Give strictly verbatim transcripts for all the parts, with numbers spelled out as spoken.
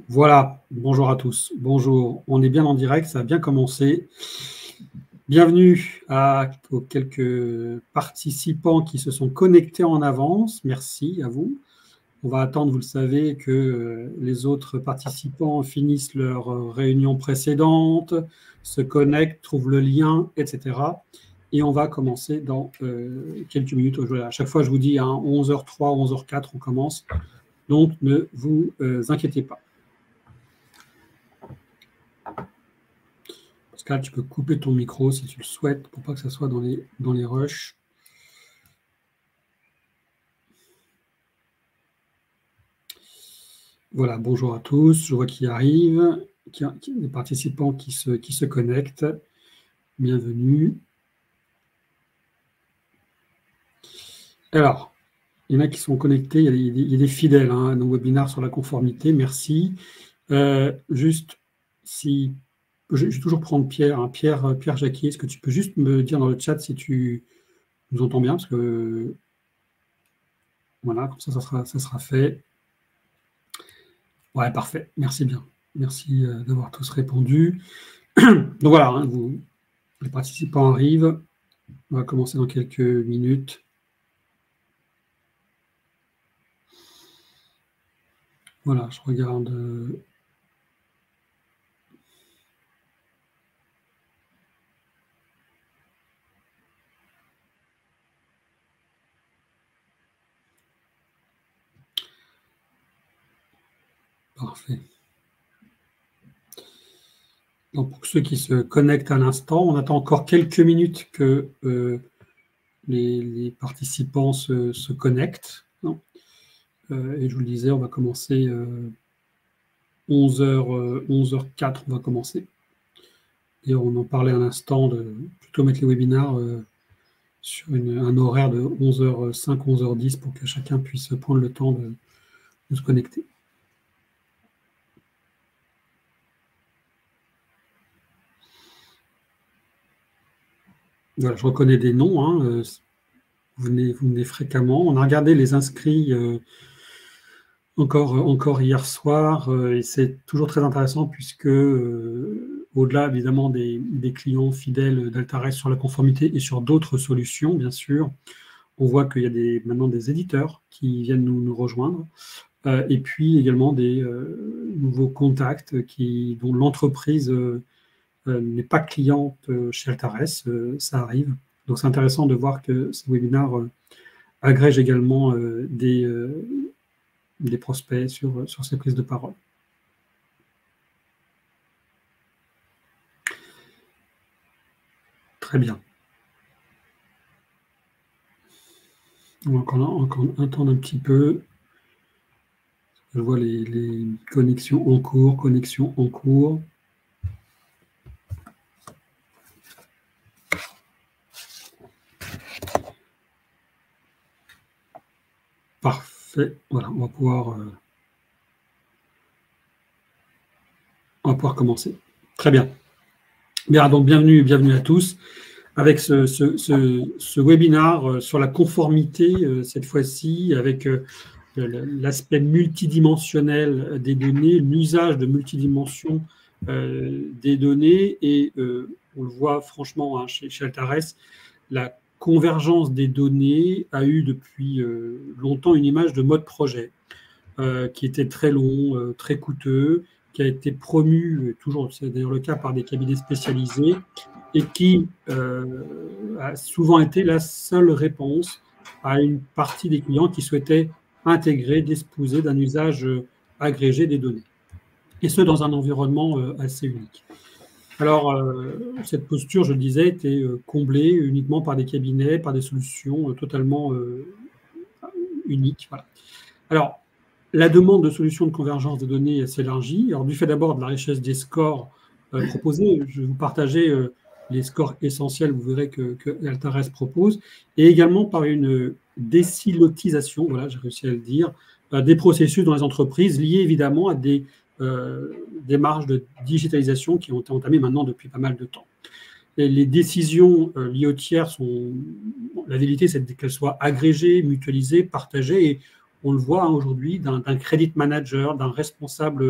Voilà, bonjour à tous. Bonjour, on est bien en direct, ça a bien commencé. Bienvenue à, aux quelques participants qui se sont connectés en avance. Merci à vous. On va attendre, vous le savez, que les autres participants finissent leur réunion précédente, se connectent, trouvent le lien, et cetera. Et on va commencer dans euh, quelques minutes. À chaque fois, je vous dis, à hein, onze heures trois, onze heures quatre, on commence. Donc, ne vous euh, inquiétez pas. Pascal, tu peux couper ton micro si tu le souhaites pour pas que ça soit dans les, dans les rushs. Voilà, bonjour à tous. Je vois qui arrive, qui a, qui, des participants qui se, qui se connectent. Bienvenue. Alors, il y en a qui sont connectés, il y a des, il y a des fidèles hein, à nos webinaires sur la conformité, merci. Euh, juste, si je vais toujours prendre Pierre, hein, Pierre, Pierre Jacquier, est-ce que tu peux juste me dire dans le chat si tu nous entends bien, parce que voilà, comme ça, ça sera, ça sera fait. Ouais, parfait, merci bien. Merci euh, d'avoir tous répondu. Donc voilà, hein, vous, les participants arrivent. On va commencer dans quelques minutes. Voilà, je regarde. Euh, Parfait. Donc, pour ceux qui se connectent à l'instant, on attend encore quelques minutes que euh, les, les participants se, se connectent. Euh, et je vous le disais, on va commencer euh, onze heures, euh, onze heures quatre, on va commencer. Et on en parlait à l'instant de plutôt mettre les webinaires euh, sur une, un horaire de onze heures cinq, onze heures dix pour que chacun puisse prendre le temps de, de se connecter. Voilà, je reconnais des noms, hein, euh, vous, venez, vous venez fréquemment. On a regardé les inscrits euh, encore, encore hier soir, euh, et c'est toujours très intéressant puisque, euh, au-delà évidemment des, des clients fidèles d'Altares sur la conformité et sur d'autres solutions, bien sûr, on voit qu'il y a des, maintenant des éditeurs qui viennent nous, nous rejoindre, euh, et puis également des euh, nouveaux contacts qui, dont l'entreprise euh, euh, n'est pas cliente euh, chez Altares, euh, ça arrive. Donc c'est intéressant de voir que ces webinaires euh, agrègent également euh, des, euh, des prospects sur, sur ces prises de parole. Très bien. On va encore, encore attendre un petit peu. Je vois les, les connexions en cours, connexions en cours. Parfait. Voilà, on va pouvoir, euh, on va pouvoir commencer. Très bien. Bien, donc bienvenue, bienvenue à tous avec ce, ce, ce, ce webinaire sur la conformité, euh, cette fois-ci, avec euh, l'aspect multidimensionnel des données, l'usage de multidimensions euh, des données, et euh, on le voit franchement hein, chez, chez Altares, la convergence des données a eu depuis euh, longtemps une image de mode projet, euh, qui était très long, euh, très coûteux, qui a été promu, toujours c'est d'ailleurs le cas par des cabinets spécialisés, et qui euh, a souvent été la seule réponse à une partie des clients qui souhaitaient intégrer, disposer d'un usage agrégé des données. Et ce, dans un environnement euh, assez unique. Alors, euh, cette posture, je le disais, était euh, comblée uniquement par des cabinets, par des solutions euh, totalement euh, uniques. Voilà. Alors, la demande de solutions de convergence des données s'élargit. Alors, du fait d'abord de la richesse des scores euh, proposés, je vais vous partager euh, les scores essentiels, vous verrez que, que Altares propose, et également par une désilotisation, voilà, j'ai réussi à le dire, euh, des processus dans les entreprises liés évidemment à des euh, démarches de digitalisation qui ont été entamées maintenant depuis pas mal de temps. Et les décisions euh, liées aux tiers sont, la vérité, c'est qu'elles soient agrégées, mutualisées, partagées, et on le voit hein, aujourd'hui d'un credit manager, d'un responsable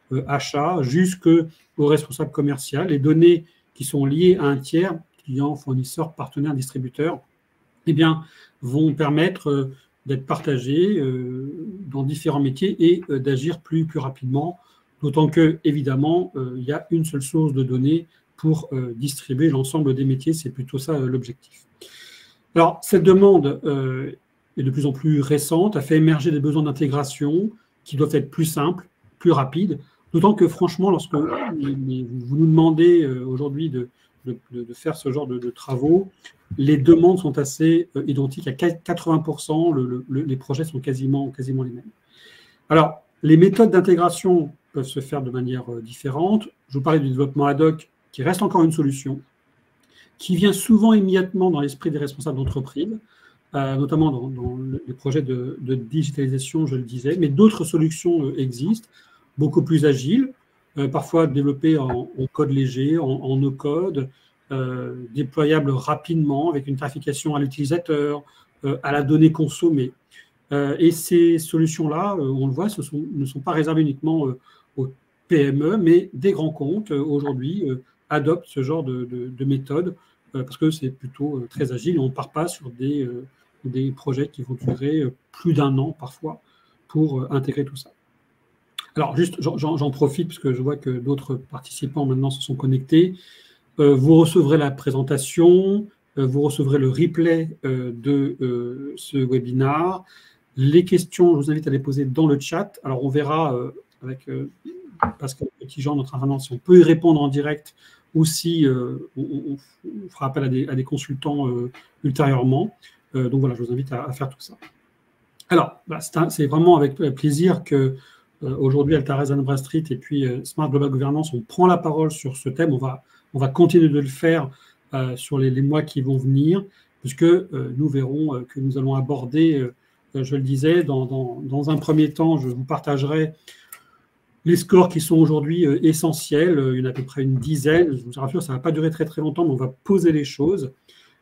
euh, achat, jusqu'au responsable commercial. Les données qui sont liées à un tiers, client, fournisseur, partenaire, distributeur, eh bien, vont permettre euh, d'être partagées euh, dans différents métiers et euh, d'agir plus, plus rapidement, d'autant que, évidemment, euh, il y a une seule source de données pour euh, distribuer l'ensemble des métiers. C'est plutôt ça euh, l'objectif. Alors, cette demande euh, est de plus en plus récente, a fait émerger des besoins d'intégration qui doivent être plus simples, plus rapides, d'autant que, franchement, lorsque vous nous demandez euh, aujourd'hui de, de, de faire ce genre de, de travaux, les demandes sont assez euh, identiques à quatre-vingts pour cent, le, le, les projets sont quasiment, quasiment les mêmes. Alors, les méthodes d'intégration peuvent se faire de manière euh, différente. Je vous parlais du développement ad hoc, qui reste encore une solution, qui vient souvent immédiatement dans l'esprit des responsables d'entreprise, euh, notamment dans, dans les projets de, de digitalisation, je le disais, mais d'autres solutions euh, existent, beaucoup plus agiles, euh, parfois développées en, en code léger, en, en no-code, euh, déployables rapidement, avec une tarification à l'utilisateur, euh, à la donnée consommée. Euh, et ces solutions-là, euh, on le voit, ce sont, ne sont pas réservées uniquement euh, aux P M E, mais des grands comptes, euh, aujourd'hui, euh, adoptent ce genre de, de, de méthode, euh, parce que c'est plutôt euh, très agile, et on ne part pas sur des, euh, des projets qui vont durer euh, plus d'un an, parfois, pour euh, intégrer tout ça. Alors, juste, j'en profite, parce que je vois que d'autres participants, maintenant, se sont connectés. Euh, vous recevrez la présentation, euh, vous recevrez le replay euh, de euh, ce webinaire. Les questions, je vous invite à les poser dans le chat. Alors, on verra euh, avec euh, Pascal Petitjean, notre intervenant, si on peut y répondre en direct ou si euh, on, on fera appel à des, à des consultants euh, ultérieurement. Euh, donc voilà, je vous invite à, à faire tout ça. Alors, bah, c'est vraiment avec plaisir que euh, aujourd'hui, Altares and Bradstreet et puis euh, Smart Global Governance, on prend la parole sur ce thème. On va, on va continuer de le faire euh, sur les, les mois qui vont venir, puisque euh, nous verrons euh, que nous allons aborder, euh, je le disais, dans, dans, dans un premier temps, je vous partagerai les scores qui sont aujourd'hui euh, essentiels. Il y en a à peu près une dizaine. Je vous rassure, ça ne va pas durer très très longtemps, mais on va poser les choses.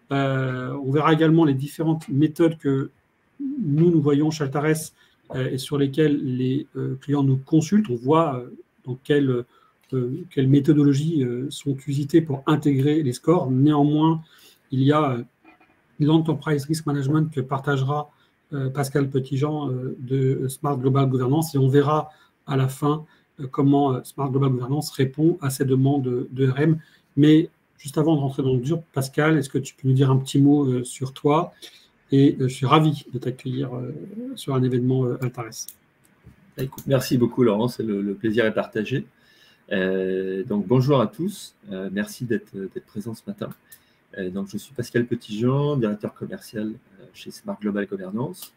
Euh, on verra également les différentes méthodes que nous, nous voyons chez Altares euh, et sur lesquelles les euh, clients nous consultent. On voit euh, dans quelle, euh, quelles méthodologies euh, sont usitées pour intégrer les scores. Néanmoins, il y a euh, l'Enterprise Risk Management que partagera euh, Pascal Petitjean euh, de Smart Global Governance, et on verra à la fin euh, comment euh, Smart Global Governance répond à ces demandes de, de R E M. Mais juste avant de rentrer dans le dur, Pascal, est-ce que tu peux nous dire un petit mot euh, sur toi? Et euh, je suis ravi de t'accueillir euh, sur un événement euh, Altares. Écoute, merci beaucoup, Laurent. C'est le, le plaisir est partagé. Euh, donc, bonjour à tous. Euh, merci d'être présent ce matin. Euh, donc, je suis Pascal Petitjean, directeur commercial euh, chez Smart Global Governance.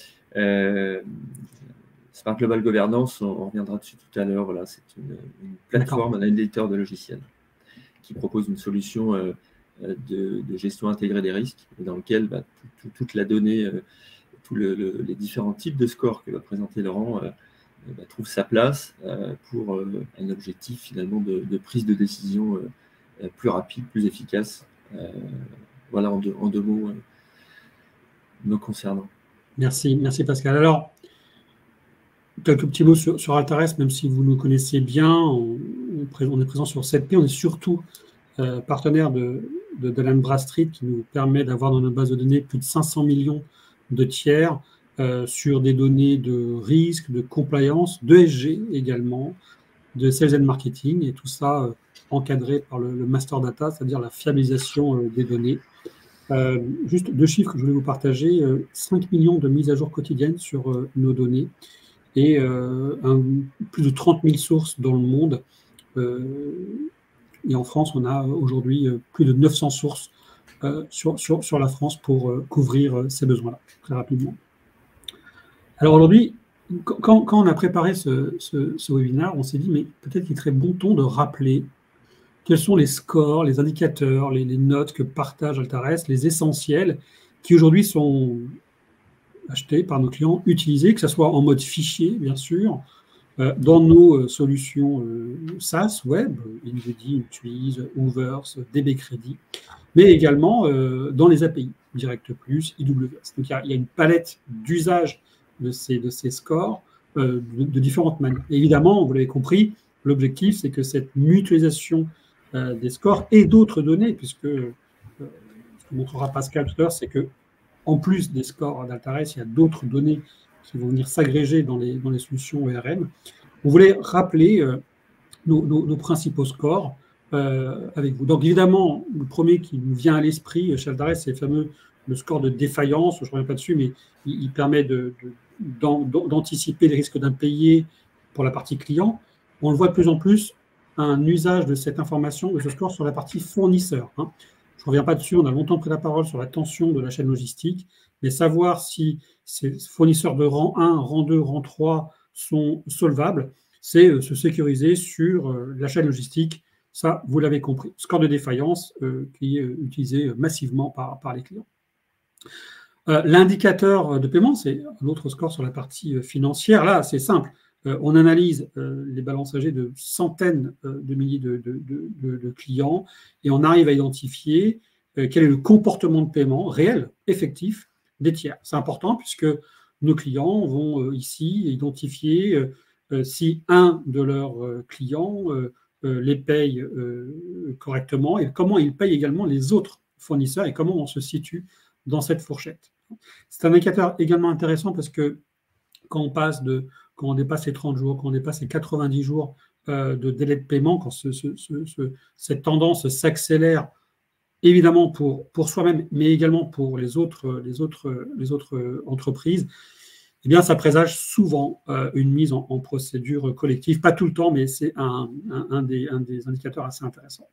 Euh, Smart Global Governance, on, on reviendra dessus tout à l'heure. Voilà, c'est une, une plateforme, un éditeur de logiciels qui propose une solution euh, de, de gestion intégrée des risques, dans lequel bah, tout, tout, toute la donnée, euh, tous le, le, les différents types de scores que va présenter Laurent euh, bah, trouve sa place euh, pour euh, un objectif finalement de, de prise de décision euh, plus rapide, plus efficace. Euh, voilà en deux, en deux mots euh, me concernant. Merci, merci Pascal. Alors, quelques petits mots sur, sur Altares, même si vous nous connaissez bien, on, on est présent sur sept P, on est surtout euh, partenaire de, de, de l'Altares Bradstreet qui nous permet d'avoir dans notre base de données plus de cinq cents millions de tiers euh, sur des données de risque, de compliance, de S G également, de sales and marketing, et tout ça euh, encadré par le, le master data, c'est-à-dire la fiabilisation euh, des données. Euh, juste deux chiffres que je voulais vous partager, euh, cinq millions de mises à jour quotidiennes sur euh, nos données et euh, un, plus de trente mille sources dans le monde. Euh, et en France, on a aujourd'hui euh, plus de neuf cents sources euh, sur, sur, sur la France pour euh, couvrir euh, ces besoins-là, très rapidement. Alors aujourd'hui, quand, quand on a préparé ce, ce, ce webinaire, on s'est dit, mais peut-être qu'il serait bon ton de rappeler quels sont les scores, les indicateurs, les, les notes que partage Altares, les essentiels, qui aujourd'hui sont achetés par nos clients, utilisés, que ce soit en mode fichier, bien sûr, euh, dans nos euh, solutions euh, SaaS, web, InVidi, Intuise, Hoovers, D B Credit, mais également euh, dans les A P I, Direct Plus, I W S. Donc il y a, il y a une palette d'usage de ces, de ces scores euh, de, de différentes manières. Et évidemment, vous l'avez compris, l'objectif, c'est que cette mutualisation euh, des scores et d'autres données, puisque euh, ce que montrera Pascal tout à l'heure, c'est que en plus des scores d'Altares, il y a d'autres données qui vont venir s'agréger dans les, dans les solutions O R M. On voulait rappeler euh, nos, nos, nos principaux scores euh, avec vous. Donc évidemment, le premier qui nous vient à l'esprit chez Altares, c'est le fameux le score de défaillance. Je ne reviens pas dessus, mais il, il permet de, de, d'anticiper les risques d'impayés pour la partie client. On le voit de plus en plus, un usage de cette information, de ce score sur la partie fournisseur. Hein. Je ne reviens pas dessus, on a longtemps pris la parole sur la tension de la chaîne logistique, mais savoir si ces fournisseurs de rang un, rang deux, rang trois sont solvables, c'est se sécuriser sur la chaîne logistique. Ça, vous l'avez compris. Score de défaillance euh, qui est utilisé massivement par, par les clients. Euh, L'indicateur de paiement, c'est un autre score sur la partie financière. Là, c'est simple. Euh, on analyse euh, les balances âgées de centaines euh, de milliers de, de, de, de clients et on arrive à identifier euh, quel est le comportement de paiement réel, effectif, des tiers. C'est important puisque nos clients vont euh, ici identifier euh, euh, si un de leurs euh, clients euh, euh, les paye euh, correctement et comment ils payent également les autres fournisseurs et comment on se situe dans cette fourchette. C'est un indicateur également intéressant parce que quand on passe de, quand on dépasse les trente jours, quand on dépasse les quatre-vingt-dix jours euh, de délai de paiement, quand ce, ce, ce, ce, cette tendance s'accélère, évidemment pour, pour soi-même, mais également pour les autres, les autres, les autres entreprises, eh bien, ça présage souvent euh, une mise en, en procédure collective. Pas tout le temps, mais c'est un, un, un, des, un des indicateurs assez intéressants.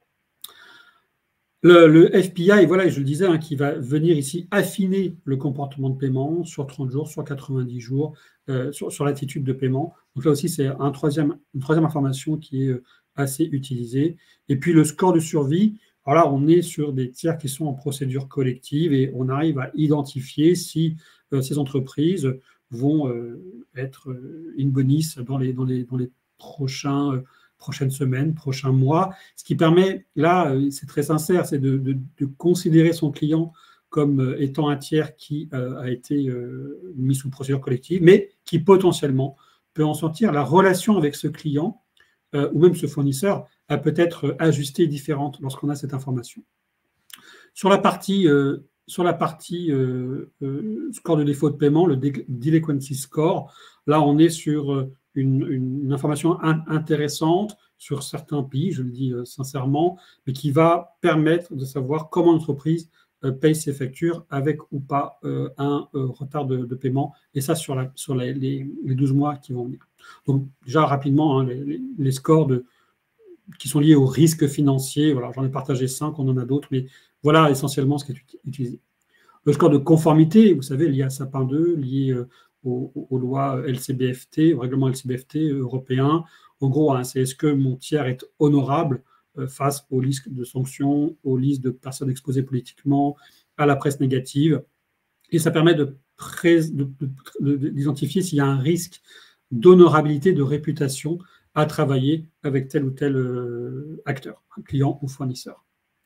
Le, le F P I, voilà, je le disais, hein, qui va venir ici affiner le comportement de paiement sur trente jours, sur quatre-vingt-dix jours, euh, sur, sur l'attitude de paiement. Donc là aussi, c'est un troisième, une troisième information qui est assez utilisée. Et puis le score de survie, alors là, on est sur des tiers qui sont en procédure collective et on arrive à identifier si euh, ces entreprises vont euh, être euh, in bonis dans les, dans les, dans les prochains... Euh, prochaines semaines, prochains mois. Ce qui permet, là, c'est très sincère, c'est de, de, de considérer son client comme étant un tiers qui euh, a été euh, mis sous procédure collective, mais qui potentiellement peut en sortir. La relation avec ce client euh, ou même ce fournisseur a peut-être ajusté différente lorsqu'on a cette information. Sur la partie, euh, sur la partie euh, euh, score de défaut de paiement, le delinquency score, là, on est sur... Euh, Une, une information in, intéressante sur certains pays, je le dis euh, sincèrement, mais qui va permettre de savoir comment l'entreprise euh, paye ses factures avec ou pas euh, un euh, retard de, de paiement, et ça sur, la, sur la, les, les douze mois qui vont venir. Donc déjà rapidement, hein, les, les scores de, qui sont liés au risque financier, voilà, j'en ai partagé cinq, on en a d'autres, mais voilà essentiellement ce qui est utilisé. Le score de conformité, vous savez, lié à Sapin deux, lié euh, Aux, aux lois L C B F T, au règlement L C B F T européen. En gros, hein, c'est est-ce que mon tiers est honorable euh, face aux listes de sanctions, aux listes de personnes exposées politiquement, à la presse négative. Et ça permet de, de, de, de, d'identifier s'il y a un risque d'honorabilité, de réputation à travailler avec tel ou tel euh, acteur, client ou fournisseur.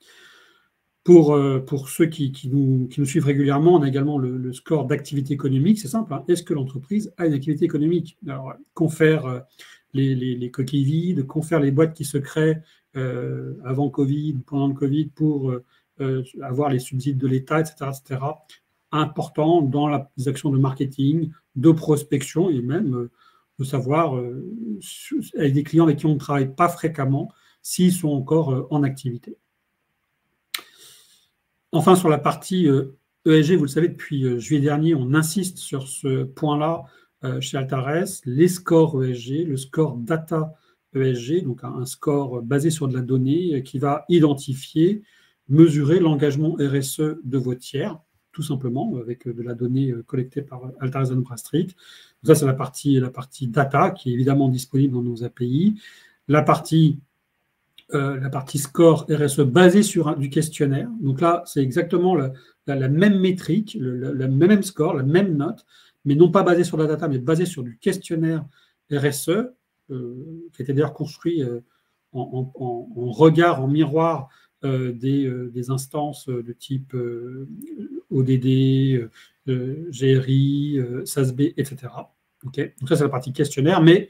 Pour, euh, pour ceux qui, qui, nous, qui nous suivent régulièrement, on a également le, le score d'activité économique. C'est simple, hein. Est-ce que l'entreprise a une activité économique? Alors, confère euh, les, les, les coquilles vides, confère les boîtes qui se créent euh, avant Covid, pendant le Covid, pour euh, avoir les subsides de l'État, et cetera, et cetera. Important dans la, les actions de marketing, de prospection et même euh, de savoir, euh, avec des clients avec qui on ne travaille pas fréquemment, s'ils sont encore euh, en activité. Enfin, sur la partie E S G, vous le savez, depuis juillet dernier, on insiste sur ce point-là chez Altares, les scores E S G, le score data E S G, donc un score basé sur de la donnée qui va identifier, mesurer l'engagement R S E de vos tiers, tout simplement, avec de la donnée collectée par Altares and Bradstreet. Ça, c'est la partie, la partie data qui est évidemment disponible dans nos A P I. La partie Euh, la partie score R S E basée sur un, du questionnaire. Donc là, c'est exactement la, la, la même métrique, le, le, le même score, la même note, mais non pas basée sur la data, mais basée sur du questionnaire R S E, euh, qui était d'ailleurs construit euh, en, en, en regard, en miroir euh, des, euh, des instances de type euh, O D D, euh, G R I, euh, S A S B, et cetera. Okay, donc ça, c'est la partie questionnaire, mais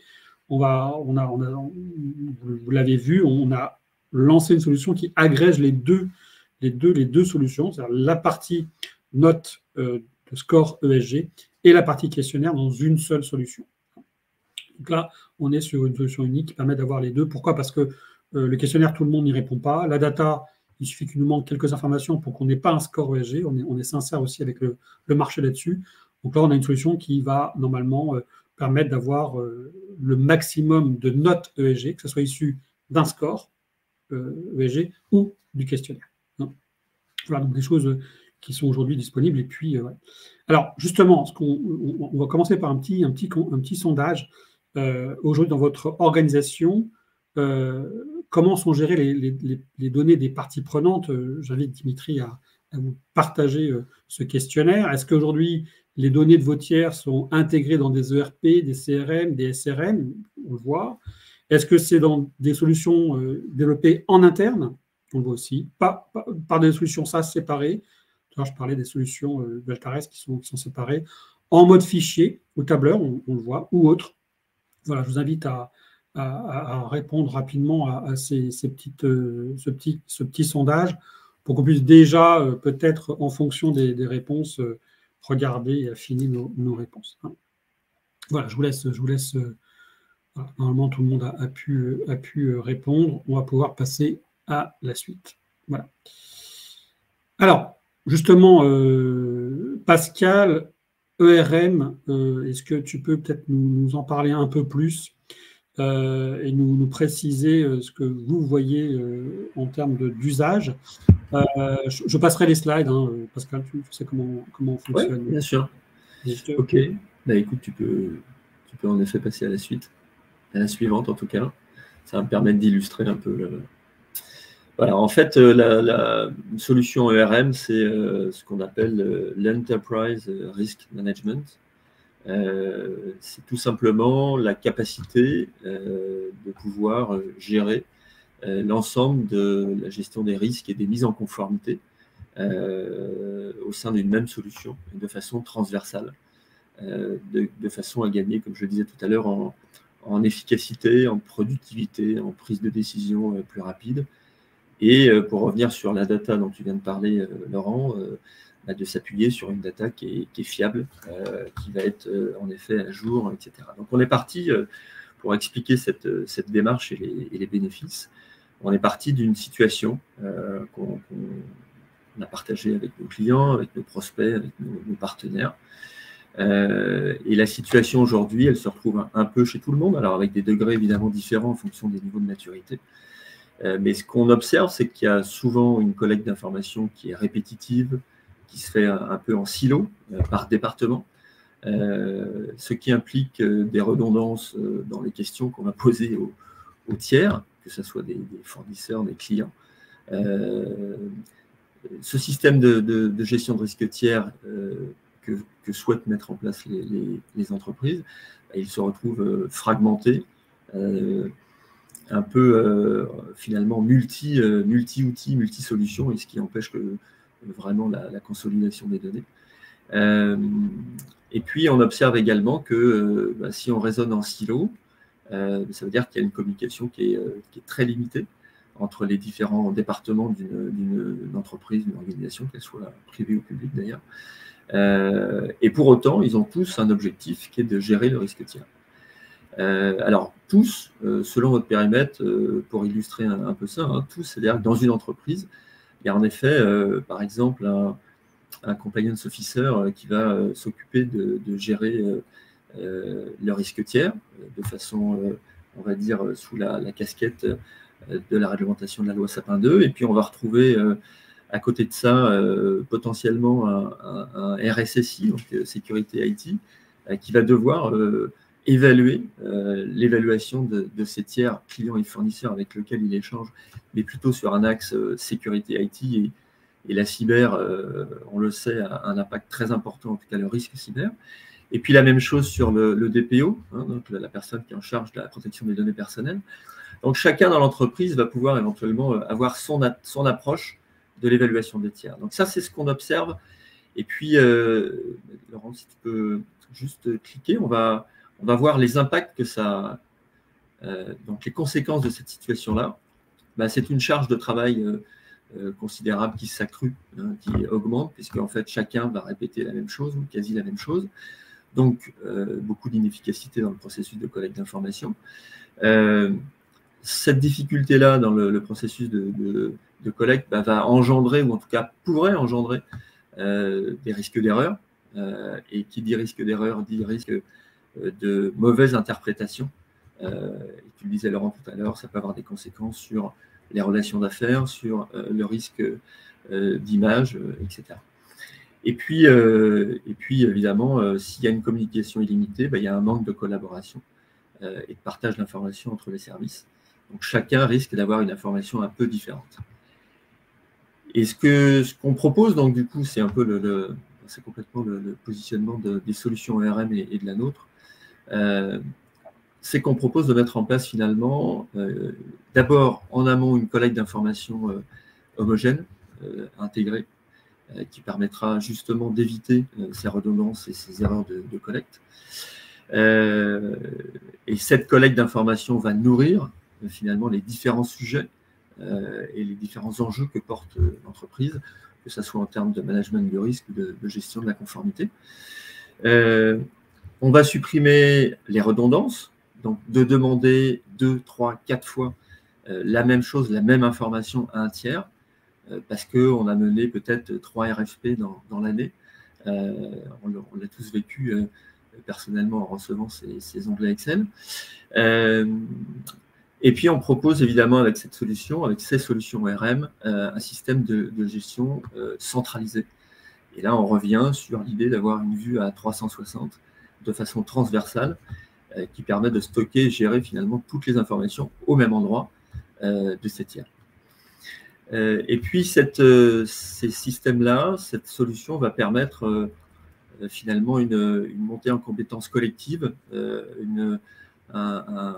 on va, on a, on a, vous l'avez vu, on a lancé une solution qui agrège les deux, les deux, les deux solutions, c'est-à-dire la partie note euh, de score E S G et la partie questionnaire dans une seule solution. Donc là, on est sur une solution unique qui permet d'avoir les deux. Pourquoi? Parce que euh, le questionnaire, tout le monde n'y répond pas. La data, il suffit qu'il nous manque quelques informations pour qu'on n'ait pas un score E S G. On est, on est sincère aussi avec le, le marché là-dessus. Donc là, on a une solution qui va normalement euh, permettre d'avoir euh, le maximum de notes E S G, que ce soit issu d'un score euh, E S G ou du questionnaire. Hein. Voilà, donc des choses qui sont aujourd'hui disponibles. Et puis, euh, ouais. Alors, justement, ce qu'on, on, on va commencer par un petit, un petit, un petit sondage. Euh, aujourd'hui, dans votre organisation, euh, comment sont gérées les, les, les données des parties prenantes? euh, J'invite Dimitri à, à vous partager euh, ce questionnaire. Est-ce qu'aujourd'hui, les données de vos tiers sont intégrées dans des E R P, des C R M, des S R M? On le voit. Est-ce que c'est dans des solutions euh, développées en interne? On le voit aussi. Pas, pas, par des solutions SaaS séparées. Alors, je parlais des solutions euh, Valtares qui sont, qui sont séparées en mode fichier, au tableur, on, on le voit, ou autre. Voilà, je vous invite à, à, à répondre rapidement à, à ces, ces petites, euh, ce, petit, ce petit sondage pour qu'on puisse déjà, euh, peut-être en fonction des, des réponses, euh, regarder et affiner nos, nos réponses. Hein. Voilà, je vous laisse. Je vous laisse euh, voilà. Normalement, tout le monde a, a, pu, a pu répondre. On va pouvoir passer à la suite. Voilà. Alors, justement, euh, Pascal, E R M, euh, est-ce que tu peux peut-être nous, nous en parler un peu plus euh, et nous, nous préciser euh, ce que vous voyez euh, en termes d'usage? euh, je, je passerai les slides, hein, Pascal, tu, tu sais comment, comment on fonctionne. Oui, bien sûr. Te... Ok, bah, écoute, tu peux, tu peux en effet passer à la suite, à la suivante en tout cas. Ça va me permettre d'illustrer un peu le... Voilà, en fait, la, la solution E R M, c'est euh, ce qu'on appelle euh, l'Enterprise Risk Management. Euh, c'est tout simplement la capacité euh, de pouvoir gérer euh, l'ensemble de la gestion des risques et des mises en conformité euh, au sein d'une même solution, de façon transversale, euh, de, de façon à gagner, comme je le disais tout à l'heure, en, en efficacité, en productivité, en prise de décision euh, plus rapide. Et pour revenir sur la data dont tu viens de parler, euh, Laurent, euh, bah, de s'appuyer sur une data qui est, qui est fiable, euh, qui va être euh, en effet à jour, et cetera. Donc on est parti, euh, pour expliquer cette, cette démarche et les, et les bénéfices, on est parti d'une situation euh, qu'on qu'on a partagée avec nos clients, avec nos prospects, avec nos, nos partenaires. Euh, et la situation aujourd'hui, elle se retrouve un, un peu chez tout le monde, alors avec des degrés évidemment différents en fonction des niveaux de maturité. Mais ce qu'on observe, c'est qu'il y a souvent une collecte d'informations qui est répétitive, qui se fait un peu en silo, euh, par département, euh, ce qui implique euh, des redondances euh, dans les questions qu'on va poser aux, aux tiers, que ce soit des, des fournisseurs, des clients. Euh, ce système de, de, de gestion de risque tiers euh, que, que souhaitent mettre en place les, les, les entreprises, il se retrouve euh, fragmenté, euh, un peu euh, finalement multi, euh, multi-outils, multi-solutions, et ce qui empêche que, euh, vraiment la, la consolidation des données. Euh, et puis on observe également que euh, bah, si on raisonne en silo, euh, ça veut dire qu'il y a une communication qui est, euh, qui est très limitée entre les différents départements d'une entreprise, d'une organisation, qu'elle soit privée ou publique d'ailleurs. Euh, et pour autant, ils ont tous un objectif qui est de gérer le risque tiers. Euh, alors, tous, euh, selon votre périmètre, euh, pour illustrer un, un peu ça, hein, tous, c'est-à-dire que dans une entreprise, il y a en effet, euh, par exemple, un, un compliance officer euh, qui va euh, s'occuper de, de gérer euh, euh, le risque tiers de façon, euh, on va dire, sous la, la casquette euh, de la réglementation de la loi Sapin deux. Et puis, on va retrouver euh, à côté de ça, euh, potentiellement, un, un, un R S S I, donc euh, sécurité I T, euh, qui va devoir euh, évaluer euh, l'évaluation de, de ces tiers clients et fournisseurs avec lesquels il échange, mais plutôt sur un axe euh, sécurité I T. Et, et la cyber, euh, on le sait, a un impact très important, en tout cas le risque cyber. Et puis la même chose sur le, le D P O, hein, donc la, la personne qui est en charge de la protection des données personnelles. Donc chacun dans l'entreprise va pouvoir éventuellement avoir son, son approche de l'évaluation des tiers. Donc ça, c'est ce qu'on observe. Et puis, euh, Laurent, si tu peux juste cliquer, on va, on va voir les impacts que ça, Euh, donc, les conséquences de cette situation-là, bah, c'est une charge de travail euh, euh, considérable qui s'accrue, hein, qui augmente, puisque en fait, chacun va répéter la même chose, ou quasi la même chose. Donc, euh, beaucoup d'inefficacité dans le processus de collecte d'informations. Euh, cette difficulté-là dans le, le processus de, de, de collecte bah, va engendrer, ou en tout cas pourrait engendrer, euh, des risques d'erreur. Euh, et qui dit risque d'erreur dit risque euh, de mauvaise interprétation. Euh, et tu le disais, Laurent, tout à l'heure, ça peut avoir des conséquences sur les relations d'affaires, sur euh, le risque euh, d'image, euh, et cetera. Et puis, euh, et puis évidemment, euh, s'il y a une communication illimitée, bah, il y a un manque de collaboration euh, et de partage d'informations entre les services. Donc, chacun risque d'avoir une information un peu différente. Et ce que ce qu'on propose, donc, du coup, c'est un peu le, le c'est complètement le, le positionnement de, des solutions O R M et, et de la nôtre. Euh, c'est qu'on propose de mettre en place finalement, euh, d'abord en amont, une collecte d'informations euh, homogène, euh, intégrée, euh, qui permettra justement d'éviter euh, ces redondances et ces erreurs de, de collecte. Euh, et cette collecte d'informations va nourrir euh, finalement les différents sujets euh, et les différents enjeux que porte euh, l'entreprise, que ce soit en termes de management du risque ou de, de gestion de la conformité. Euh, on va supprimer les redondances, donc de demander deux, trois, quatre fois euh, la même chose, la même information à un tiers, euh, parce qu'on a mené peut-être trois R F P dans, dans l'année. Euh, on l'a tous vécu euh, personnellement en recevant ces, ces onglets Excel. Euh, Et puis, on propose évidemment avec cette solution, avec ces solutions O R M, euh, un système de, de gestion euh, centralisé. Et là, on revient sur l'idée d'avoir une vue à trois cent soixante de façon transversale euh, qui permet de stocker et gérer finalement toutes les informations au même endroit euh, de ces tiers. Euh, et puis, cette, euh, ces systèmes-là, cette solution va permettre euh, finalement une, une montée en compétences collectives, euh, une, un, un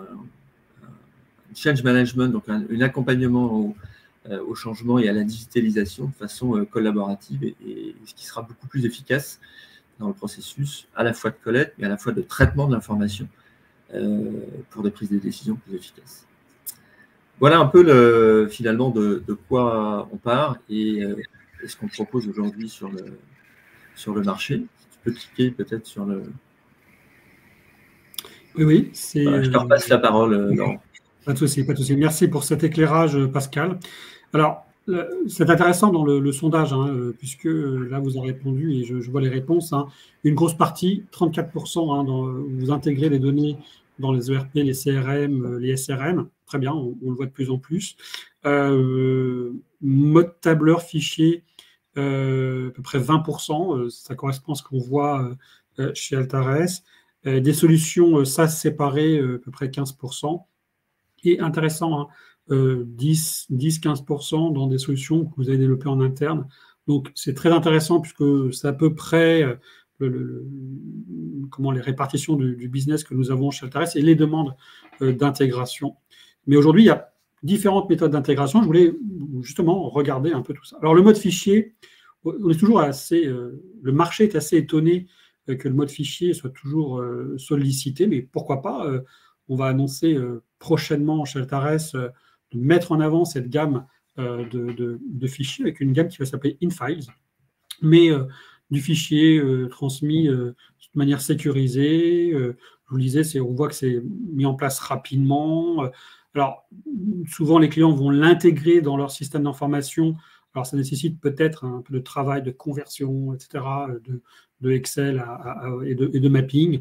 change management, donc un, un accompagnement au, euh, au changement et à la digitalisation de façon euh, collaborative et, et ce qui sera beaucoup plus efficace dans le processus à la fois de collecte mais à la fois de traitement de l'information euh, pour des prises de décision plus efficaces. Voilà un peu le, finalement de, de quoi on part et, euh, et ce qu'on propose aujourd'hui sur le, sur le marché. Tu peux cliquer peut-être sur le... Oui, oui, c'est... Voilà, je te repasse la parole, Laurent. Pas de souci, pas de souci. Merci pour cet éclairage, Pascal. Alors, c'est intéressant dans le, le sondage, hein, puisque là, vous avez répondu et je, je vois les réponses. Hein. Une grosse partie, trente-quatre pour cent, hein, dans, vous intégrez les données dans les E R P, les C R M, les S R M. Très bien, on, on le voit de plus en plus. Euh, mode tableur, fichier, euh, à peu près vingt pour cent. Ça correspond à ce qu'on voit euh, chez Altares. Euh, des solutions euh, SaaS séparées, euh, à peu près quinze pour cent. Et intéressant, hein, euh, dix à quinze pour cent dans des solutions que vous avez développées en interne. Donc, c'est très intéressant puisque c'est à peu près euh, le, le, comment, les répartitions du, du business que nous avons chez Altares et les demandes euh, d'intégration. Mais aujourd'hui, il y a différentes méthodes d'intégration. Je voulais justement regarder un peu tout ça. Alors, le mode fichier, on est toujours assez... Euh, le marché est assez étonné euh, que le mode fichier soit toujours euh, sollicité, mais pourquoi pas euh, on va annoncer euh, prochainement chez Altares euh, de mettre en avant cette gamme euh, de, de, de fichiers avec une gamme qui va s'appeler InFiles, mais euh, du fichier euh, transmis euh, de manière sécurisée. Euh, je vous le disais, on voit que c'est mis en place rapidement. Alors, souvent, les clients vont l'intégrer dans leur système d'information. Alors, ça nécessite peut-être un peu de travail de conversion, et cetera, de, de Excel à, à, et, de, et de mapping.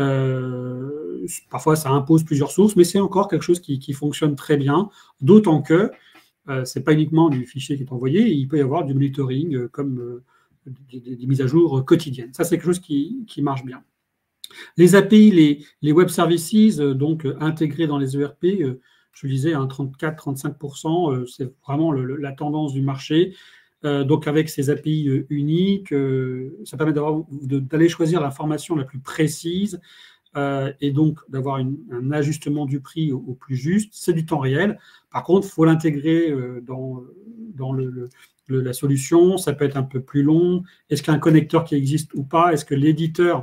Euh, parfois, ça impose plusieurs sources, mais c'est encore quelque chose qui, qui fonctionne très bien, d'autant que euh, ce n'est pas uniquement du fichier qui est envoyé, il peut y avoir du monitoring euh, comme euh, des, des, des mises à jour quotidiennes. Ça, c'est quelque chose qui, qui marche bien. Les A P I, les, les web services, euh, donc euh, intégrés dans les E R P, euh, je le disais, hein, trente-quatre à trente-cinq pour cent, euh, c'est vraiment le, la tendance du marché. Euh, donc, avec ces A P I euh, uniques, euh, ça permet d'aller choisir l'information la plus précise euh, et donc d'avoir un ajustement du prix au, au plus juste. C'est du temps réel. Par contre, il faut l'intégrer euh, dans, dans le, le, le, la solution. Ça peut être un peu plus long. Est-ce qu'il y a un connecteur qui existe ou pas? Est-ce que l'éditeur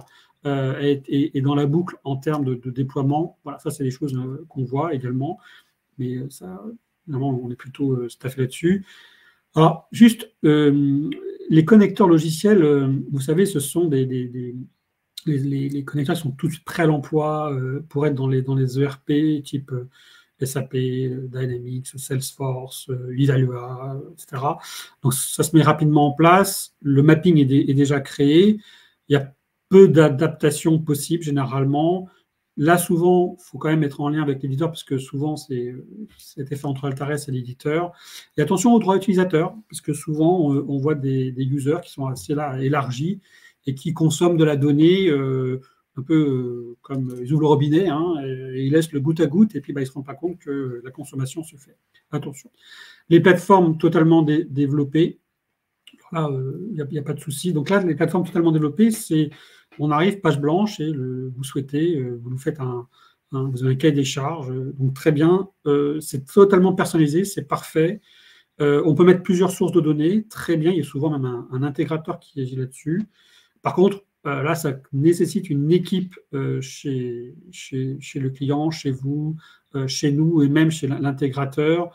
euh, est, est, est dans la boucle en termes de, de déploiement. Voilà, ça, c'est des choses euh, qu'on voit également, mais ça, normalement, on est plutôt euh, staffé là-dessus. Alors, juste, euh, les connecteurs logiciels, euh, vous savez, ce sont des, des, des les, les, les connecteurs qui sont tous prêts à l'emploi euh, pour être dans les, dans les E R P type euh, S A P, euh, Dynamics, Salesforce, euh, Evalua, et cetera. Donc, ça se met rapidement en place. Le mapping est, dé, est déjà créé. Il y a peu d'adaptations possibles généralement. Là, souvent, il faut quand même être en lien avec l'éditeur parce que souvent, c'est été fait entre Altares et l'éditeur. Et attention aux droits utilisateurs parce que souvent, on, on voit des, des users qui sont assez là, élargis et qui consomment de la donnée euh, un peu euh, comme ils ouvrent le robinet, hein, et ils laissent le goutte à goutte et puis bah, ils ne se rendent pas compte que la consommation se fait. Attention. Les plateformes totalement dé développées, là, il euh, n'y a, a pas de souci. Donc là, les plateformes totalement développées, c'est on arrive, page blanche, et le, vous souhaitez, euh, vous nous faites un, un, vous avez un cahier des charges, donc très bien, euh, c'est totalement personnalisé, c'est parfait. Euh, on peut mettre plusieurs sources de données, très bien, il y a souvent même un, un intégrateur qui agit là-dessus. Par contre, euh, là, ça nécessite une équipe euh, chez, chez, chez le client, chez vous, euh, chez nous et même chez l'intégrateur.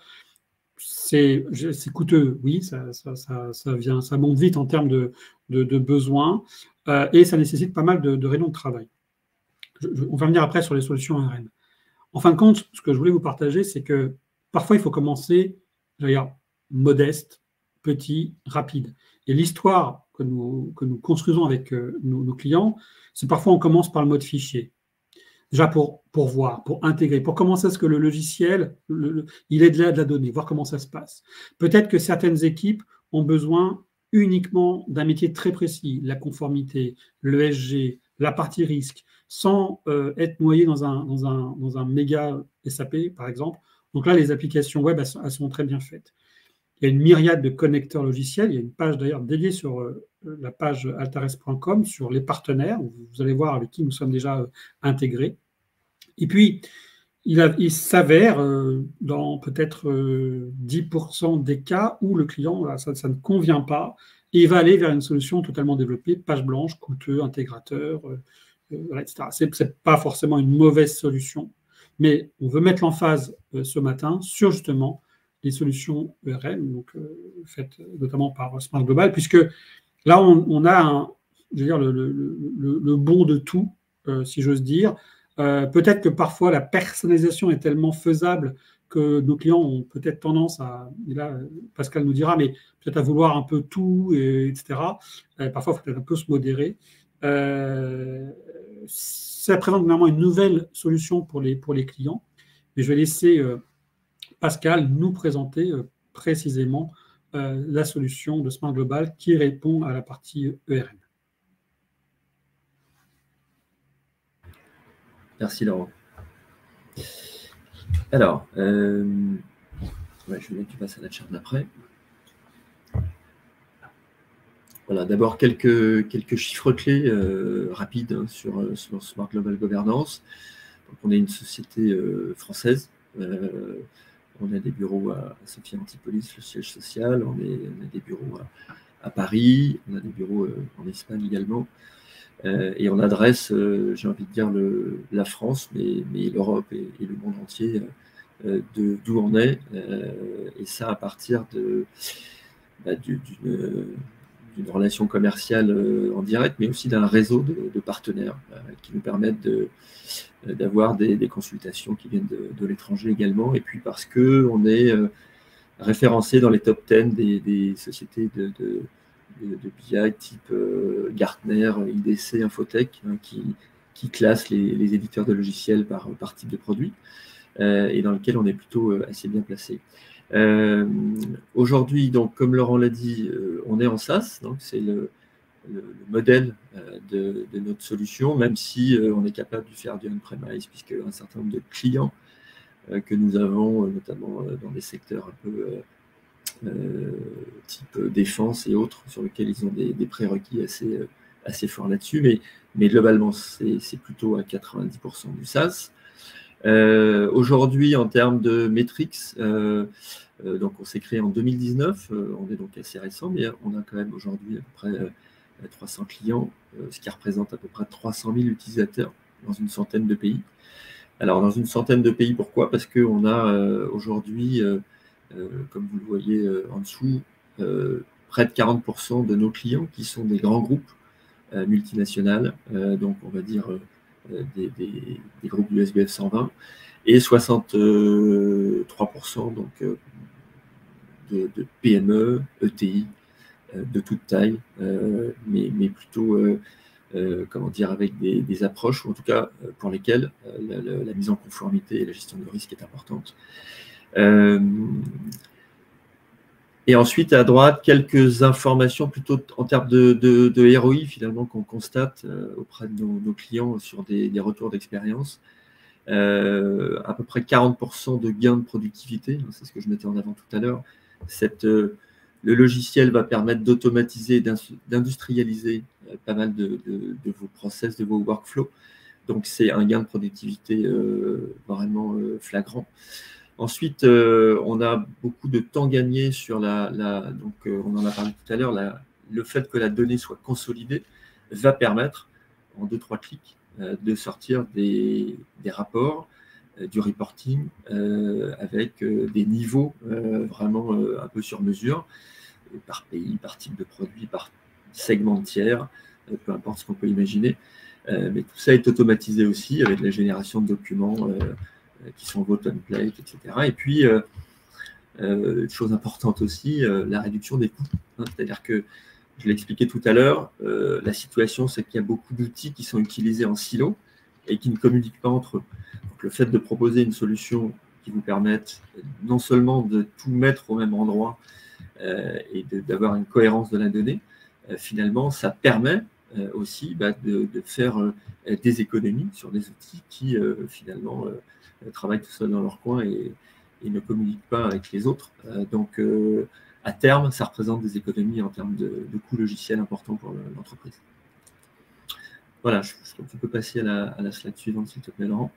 C'est coûteux, oui, ça, ça, ça, ça, vient, ça monte vite en termes de, de, de besoins euh, et ça nécessite pas mal de, de réunions de travail. Je, je, on va venir après sur les solutions A R M. En fin de compte, ce que je voulais vous partager, c'est que parfois, il faut commencer, d'ailleurs, modeste, petit, rapide. Et l'histoire que nous, que nous construisons avec euh, nos, nos clients, c'est parfois on commence par le mode fichier. Déjà pour, pour voir, pour intégrer, pour commencer à ce que le logiciel, le, le, il est de la, de la donnée, voir comment ça se passe. Peut-être que certaines équipes ont besoin uniquement d'un métier très précis, la conformité, l'E S G, la partie risque, sans euh, être noyé dans un, dans, un, dans un méga S A P, par exemple. Donc là, les applications web, elles sont, elles sont très bien faites. Il y a une myriade de connecteurs logiciels. Il y a une page d'ailleurs dédiée sur euh, la page altares point com sur les partenaires. Vous allez voir avec qui nous sommes déjà euh, intégrés. Et puis, il, il s'avère euh, dans peut-être euh, dix pour cent des cas où le client, là, ça, ça ne convient pas et il va aller vers une solution totalement développée, page blanche, coûteux, intégrateur, euh, euh, et cetera. Ce n'est pas forcément une mauvaise solution, mais on veut mettre l'emphase euh, ce matin sur justement les solutions E R M, donc euh, faites notamment par Smart Global, puisque là, on, on a un, je veux dire, le, le, le, le bon de tout, euh, si j'ose dire. Euh, peut-être que parfois la personnalisation est tellement faisable que nos clients ont peut-être tendance à, et là Pascal nous dira, mais peut-être à vouloir un peu tout, et, etc. Euh, parfois, il faut peut-être un peu se modérer. Euh, ça présente vraiment une nouvelle solution pour les, pour les clients, mais je vais laisser euh, Pascal nous présenter euh, précisément euh, la solution de Smart Global qui répond à la partie E R M. Merci Laurent. Alors, euh, ouais, je vais que tu passes à la charte d'après. Voilà, d'abord quelques, quelques chiffres clés euh, rapides hein, sur, sur Smart Global Governance. Donc, on est une société euh, française. Euh, on a des bureaux à Sophia Antipolis, le siège social. On, est, on a des bureaux à, à Paris. On a des bureaux euh, en Espagne également. Euh, et on adresse, euh, j'ai envie de dire, le, la France, mais, mais l'Europe et, et le monde entier euh, d'où on est. Euh, et ça à partir de, bah, d'une d'une relation commerciale euh, en direct, mais aussi d'un réseau de, de partenaires euh, qui nous permettent d'avoir de, des, des consultations qui viennent de, de l'étranger également. Et puis parce qu'on est euh, référencé dans les top dix des, des sociétés de, de de B I type euh, Gartner, I D C, Infotech, hein, qui, qui classent les, les éditeurs de logiciels par, par type de produit, euh, et dans lequel on est plutôt euh, assez bien placé. Euh, Aujourd'hui, donc, comme Laurent l'a dit, euh, on est en SaaS, donc c'est le, le, le modèle euh, de, de notre solution, même si euh, on est capable de faire du on-premise, puisque un certain nombre de clients euh, que nous avons, euh, notamment euh, dans des secteurs un peu euh, Euh, type défense et autres, sur lesquels ils ont des, des prérequis assez, euh, assez forts là-dessus, mais, mais globalement, c'est plutôt à quatre-vingt-dix pour cent du SaaS. Euh, Aujourd'hui, en termes de métriques, euh, euh, donc on s'est créé en deux mille dix-neuf, euh, on est donc assez récent, mais on a quand même aujourd'hui à peu près trois cents clients, ce qui représente à peu près trois cent mille utilisateurs dans une centaine de pays. Alors, dans une centaine de pays, pourquoi? Parce qu'on a euh, aujourd'hui, euh, euh, comme vous le voyez euh, en dessous, euh, près de quarante pour cent de nos clients qui sont des grands groupes euh, multinationaux, euh, donc on va dire euh, des, des, des groupes du S B F cent vingt, et soixante-trois pour cent donc, euh, de, de P M E, E T I, euh, de toute taille, euh, mais, mais plutôt... Euh, Euh, comment dire, avec des, des approches, ou en tout cas euh, pour lesquelles euh, la, la, la mise en conformité et la gestion de risque est importante. Euh, et ensuite, à droite, quelques informations plutôt en termes de, de, de R O I, finalement, qu'on constate euh, auprès de nos, nos clients sur des, des retours d'expérience. Euh, à peu près quarante pour cent de gains de productivité, hein, c'est ce que je mettais en avant tout à l'heure. Cette... Euh, Le logiciel va permettre d'automatiser, d'industrialiser pas mal de, de, de vos process, de vos workflows. Donc, c'est un gain de productivité euh, vraiment euh, flagrant. Ensuite, euh, on a beaucoup de temps gagné sur la... la donc, euh, on en a parlé tout à l'heure, le fait que la donnée soit consolidée va permettre, en deux trois clics, euh, de sortir des, des rapports, euh, du reporting, euh, avec euh, des niveaux euh, vraiment euh, un peu sur mesure, par pays, par type de produit, par segment de tiers, peu importe ce qu'on peut imaginer. Euh, mais tout ça est automatisé aussi avec la génération de documents euh, qui sont vos templates, et cetera. Et puis, euh, euh, chose importante aussi, euh, la réduction des coûts. Hein, c'est-à-dire que, je l'ai expliqué tout à l'heure, euh, la situation, c'est qu'il y a beaucoup d'outils qui sont utilisés en silo et qui ne communiquent pas entre eux. Donc, le fait de proposer une solution qui vous permette non seulement de tout mettre au même endroit, Euh, et d'avoir une cohérence de la donnée, euh, finalement, ça permet euh, aussi bah, de, de faire euh, des économies sur des outils qui, euh, finalement, euh, travaillent tout seuls dans leur coin et, et ne communiquent pas avec les autres. Euh, donc, euh, à terme, ça représente des économies en termes de, de coûts logiciels importants pour l'entreprise. Voilà, je, je crois que tu peux passer à la, à la slide suivante, s'il te plaît, Laurent.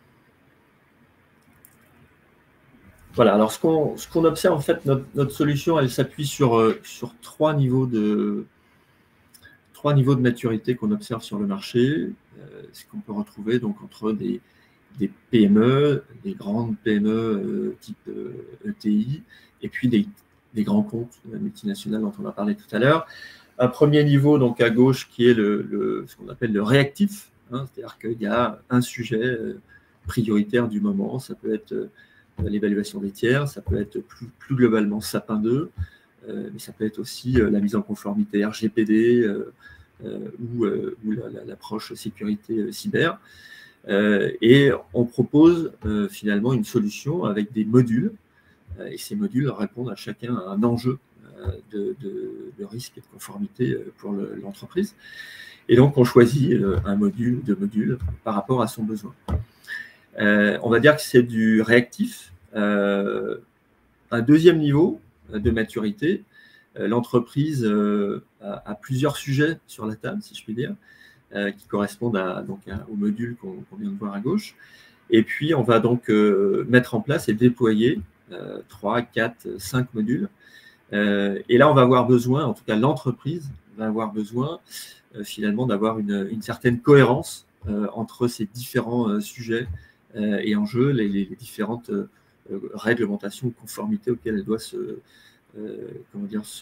Voilà, alors ce qu'on ce qu'on observe, en fait, notre, notre solution, elle s'appuie sur, euh, sur trois niveaux de, trois niveaux de maturité qu'on observe sur le marché, euh, ce qu'on peut retrouver donc entre des, des P M E, des grandes P M E euh, type euh, E T I, et puis des, des grands comptes multinationaux dont on a parlé tout à l'heure. Un premier niveau, donc à gauche, qui est le, le, ce qu'on appelle le réactif, hein, c'est-à-dire qu'il y a un sujet euh, prioritaire du moment, ça peut être... Euh, l'évaluation des tiers, ça peut être plus, plus globalement Sapin deux, euh, mais ça peut être aussi euh, la mise en conformité R G P D euh, euh, ou, euh, ou l'approche sécurité euh, cyber. Euh, et on propose euh, finalement une solution avec des modules, euh, et ces modules répondent à chacun à un enjeu euh, de, de, de risque et de conformité pour l'entreprise. Et donc, on choisit euh, un module, deux modules par rapport à son besoin. Euh, on va dire que c'est du réactif. Euh, un deuxième niveau de maturité, euh, l'entreprise euh, a, a plusieurs sujets sur la table, si je puis dire, euh, qui correspondent à, donc, à, au module qu'on qu'on vient de voir à gauche. Et puis, on va donc euh, mettre en place et déployer euh, trois, quatre, cinq modules. Euh, et là, on va avoir besoin, en tout cas l'entreprise va avoir besoin euh, finalement d'avoir une, une certaine cohérence euh, entre ces différents euh, sujets euh, et enjeux, les, les, les différentes euh, réglementations ou conformités auxquelles elle doit se, euh, comment dire, se,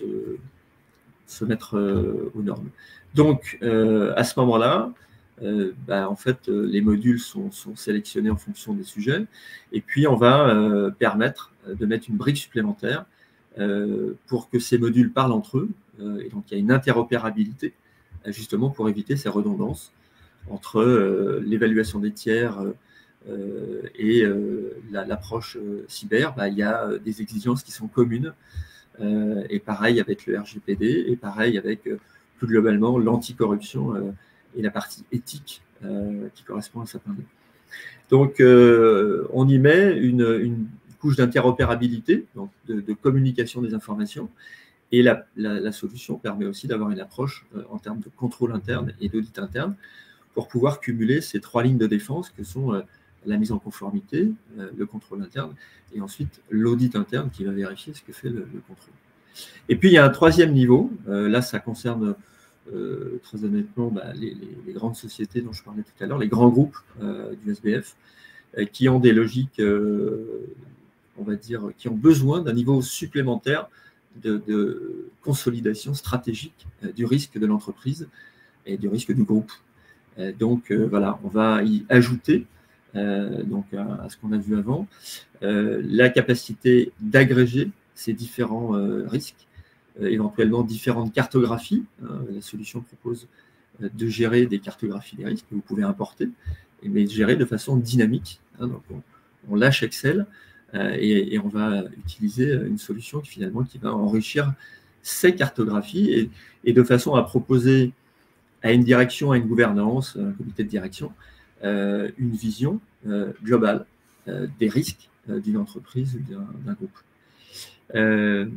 se mettre euh, aux normes. Donc, euh, à ce moment-là, euh, bah, en fait, euh, les modules sont, sont sélectionnés en fonction des sujets, et puis on va euh, permettre de mettre une brique supplémentaire euh, pour que ces modules parlent entre eux, euh, et donc il y a une interopérabilité, justement pour éviter ces redondances entre euh, l'évaluation des tiers euh, et euh, l'approche euh, cyber. Bah, il y a euh, des exigences qui sont communes, euh, et pareil avec le R G P D, et pareil avec euh, plus globalement l'anticorruption euh, et la partie éthique euh, qui correspond à Sapin deux. Donc, euh, on y met une, une couche d'interopérabilité, donc de, de communication des informations, et la, la, la solution permet aussi d'avoir une approche euh, en termes de contrôle interne et d'audit interne pour pouvoir cumuler ces trois lignes de défense que sont euh, la mise en conformité, euh, le contrôle interne, et ensuite l'audit interne qui va vérifier ce que fait le, le contrôle. Et puis, il y a un troisième niveau, euh, là, ça concerne euh, très honnêtement, bah, les, les, les grandes sociétés dont je parlais tout à l'heure, les grands groupes euh, du S B F, euh, qui ont des logiques, euh, on va dire, qui ont besoin d'un niveau supplémentaire de, de consolidation stratégique euh, du risque de l'entreprise et du risque du groupe. Euh, donc euh, voilà, on va y ajouter, euh, donc à, à ce qu'on a vu avant, euh, la capacité d'agréger ces différents euh, risques, euh, éventuellement différentes cartographies. Hein, la solution propose euh, de gérer des cartographies des risques que vous pouvez importer, mais de gérer de façon dynamique. Hein, donc on, on lâche Excel euh, et, et on va utiliser une solution qui finalement qui va enrichir ces cartographies et, et de façon à proposer à une direction, à une gouvernance, un comité de direction, euh, une vision euh, globale euh, des risques euh, d'une entreprise ou d'un groupe. Euh,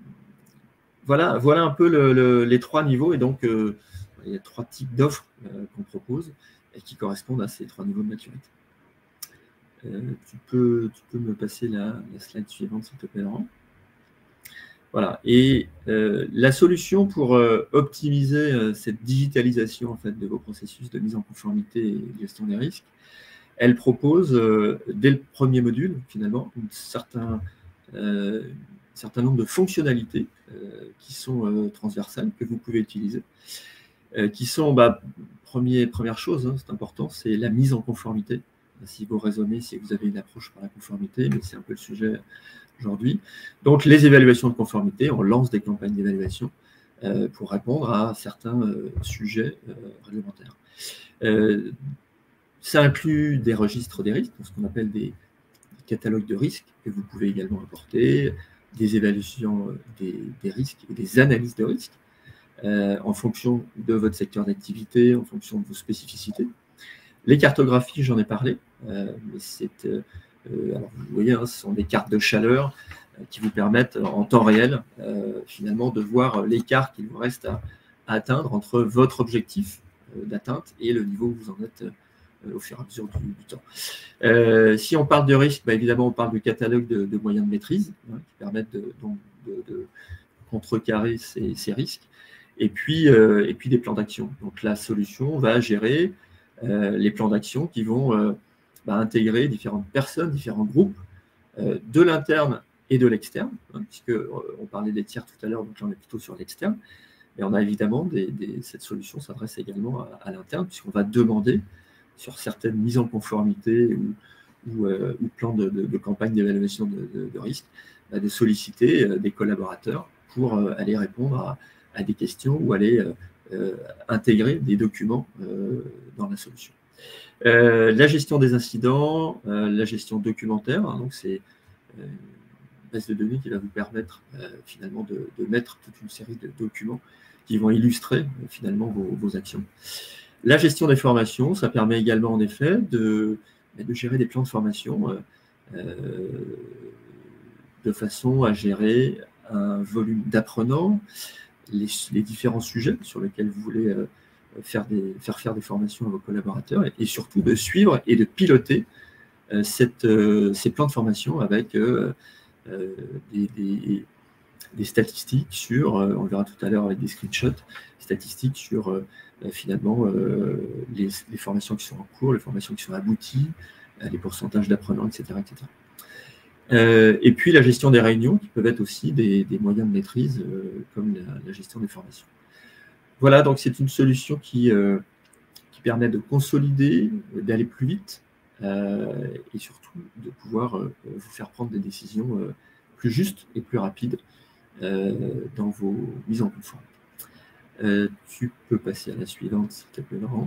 voilà, voilà un peu le, le, les trois niveaux, et donc euh, il y a trois types d'offres euh, qu'on propose et qui correspondent à ces trois niveaux de maturité. Euh, tu, peux, tu peux me passer la, la slide suivante, s'il te plaît, Laurent. Voilà, et euh, la solution pour euh, optimiser euh, cette digitalisation en fait, de vos processus de mise en conformité et de gestion des risques, elle propose, euh, dès le premier module, finalement, un certain, euh, certain nombre de fonctionnalités euh, qui sont euh, transversales, que vous pouvez utiliser, euh, qui sont, bah, premier, première chose, hein, c'est important, c'est la mise en conformité. Si vous raisonnez, si vous avez une approche par la conformité, mais c'est un peu le sujet aujourd'hui. Donc, les évaluations de conformité, on lance des campagnes d'évaluation euh, pour répondre à certains euh, sujets euh, réglementaires. Euh, ça inclut des registres des risques, ce qu'on appelle des, des catalogues de risques, que vous pouvez également apporter, des évaluations des, des risques et des analyses de risques euh, en fonction de votre secteur d'activité, en fonction de vos spécificités. Les cartographies, j'en ai parlé, euh, mais c'est... Euh, Euh, alors, vous voyez, hein, ce sont des cartes de chaleur euh, qui vous permettent en temps réel, euh, finalement, de voir l'écart qu'il vous reste à, à atteindre entre votre objectif euh, d'atteinte et le niveau où vous en êtes euh, au fur et à mesure du, du temps. Euh, si on parle de risque, bah, évidemment, on parle de catalogue de, de moyens de maîtrise hein, qui permettent de, donc, de, de contrecarrer ces, ces risques. Et puis, euh, et puis des plans d'action. Donc, la solution va gérer euh, les plans d'action qui vont... Euh, Bah, intégrer différentes personnes, différents groupes, euh, de l'interne et de l'externe, hein, puisque euh, on parlait des tiers tout à l'heure, donc là on est plutôt sur l'externe, mais on a évidemment des, des, cette solution s'adresse également à, à l'interne, puisqu'on va demander sur certaines mises en conformité ou, ou, euh, ou plans de, de, de campagne d'évaluation de, de, de risque, bah, de solliciter euh, des collaborateurs pour euh, aller répondre à, à des questions ou aller euh, euh, intégrer des documents euh, dans la solution. Euh, la gestion des incidents, euh, la gestion documentaire, hein, donc c'est euh, une base de données qui va vous permettre euh, finalement de, de mettre toute une série de documents qui vont illustrer euh, finalement vos, vos actions. La gestion des formations, ça permet également en effet de, de gérer des plans de formation euh, euh, de façon à gérer un volume d'apprenants, les, les différents sujets sur lesquels vous voulez euh, Faire, des, faire faire des formations à vos collaborateurs et, et surtout de suivre et de piloter euh, cette, euh, ces plans de formation avec euh, euh, des, des, des statistiques sur, euh, on verra tout à l'heure avec des screenshots, statistiques sur euh, finalement euh, les, les formations qui sont en cours, les formations qui sont abouties, euh, les pourcentages d'apprenants, et cetera et cetera. Euh, et puis la gestion des réunions qui peuvent être aussi des, des moyens de maîtrise euh, comme la, la gestion des formations. Voilà, donc c'est une solution qui, euh, qui permet de consolider, d'aller plus vite euh, et surtout de pouvoir euh, vous faire prendre des décisions euh, plus justes et plus rapides euh, dans vos mises en conformité. Euh, tu peux passer à la suivante, s'il te plaît, Laurent.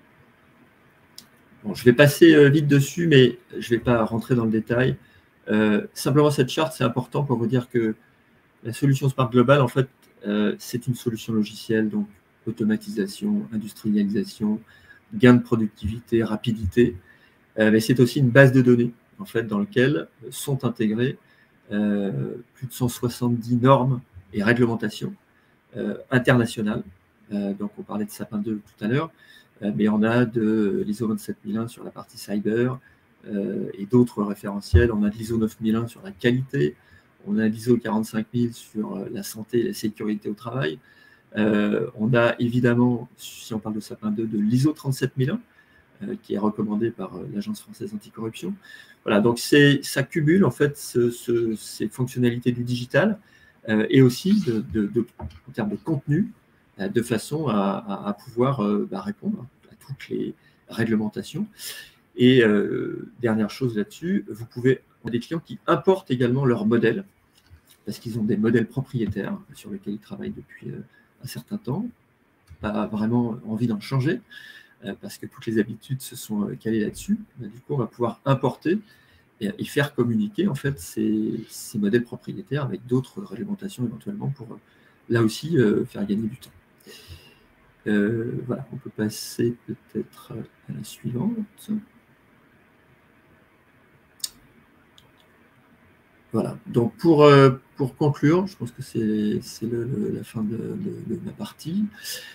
Bon, je vais passer euh, vite dessus, mais je ne vais pas rentrer dans le détail. Euh, simplement, cette charte, c'est important pour vous dire que la solution Smart Global, en fait, euh, c'est une solution logicielle, donc automatisation, industrialisation, gain de productivité, rapidité, euh, mais c'est aussi une base de données, en fait, dans laquelle sont intégrées euh, plus de cent soixante-dix normes et réglementations euh, internationales. Euh, donc, on parlait de Sapin deux tout à l'heure, euh, mais on a de l'I S O vingt-sept mille un sur la partie cyber euh, et d'autres référentiels. On a de l'I S O neuf mille un sur la qualité, on a l'I S O quarante-cinq mille sur la santé et la sécurité au travail. Euh, on a évidemment, si on parle de Sapin deux, de l'I S O trente-sept mille un, euh, qui est recommandé par euh, l'Agence française anticorruption. Voilà, donc ça cumule en fait ce, ce, ces fonctionnalités du digital euh, et aussi de, de, de, en termes de contenu, euh, de façon à, à, à pouvoir euh, bah, répondre à toutes les réglementations. Et euh, dernière chose là-dessus, vous pouvez avoir des clients qui importent également leurs modèles, parce qu'ils ont des modèles propriétaires sur lesquels ils travaillent depuis euh, un certain temps, pas vraiment envie d'en changer, euh, parce que toutes les habitudes se sont euh, calées là-dessus. Du coup, on va pouvoir importer et, et faire communiquer en fait ces, ces modèles propriétaires avec d'autres réglementations éventuellement pour euh, là aussi euh, faire gagner du temps. Euh, voilà, on peut passer peut-être à la suivante. Voilà, donc pour, euh, pour conclure, je pense que c'est la fin de, de, de ma partie.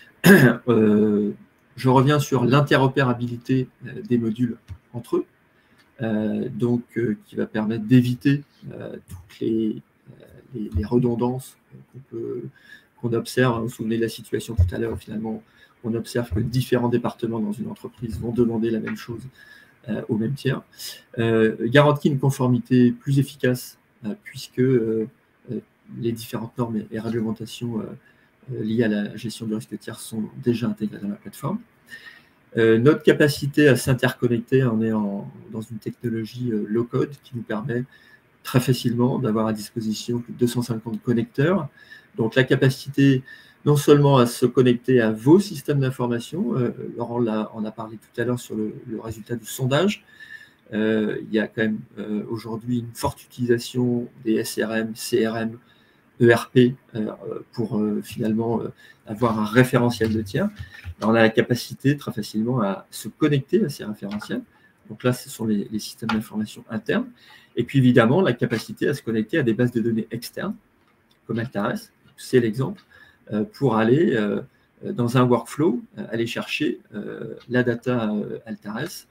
euh, je reviens sur l'interopérabilité des modules entre eux, euh, donc euh, qui va permettre d'éviter euh, toutes les, euh, les, les redondances qu'on qu'on observe. Vous vous souvenez de la situation tout à l'heure, finalement, on observe que différents départements dans une entreprise vont demander la même chose euh, au même tiers. Euh, garantit une conformité plus efficace euh, puisque euh, euh, les différentes normes et, et réglementations euh, liées à la gestion du risque tiers sont déjà intégrées dans la plateforme. Euh, notre capacité à s'interconnecter, on est en, dans une technologie euh, low-code qui nous permet très facilement d'avoir à disposition plus de deux cent cinquante connecteurs. Donc la capacité non seulement à se connecter à vos systèmes d'information, euh, Laurent en a parlé tout à l'heure sur le, le résultat du sondage, euh, il y a quand même euh, aujourd'hui une forte utilisation des S R M, C R M, E R P euh, pour euh, finalement euh, avoir un référentiel de tiers. Alors, on a la capacité très facilement à se connecter à ces référentiels. Donc là, ce sont les, les systèmes d'information internes. Et puis évidemment, la capacité à se connecter à des bases de données externes, comme Altares, c'est l'exemple, euh, pour aller euh, dans un workflow, euh, aller chercher euh, la data euh, Altares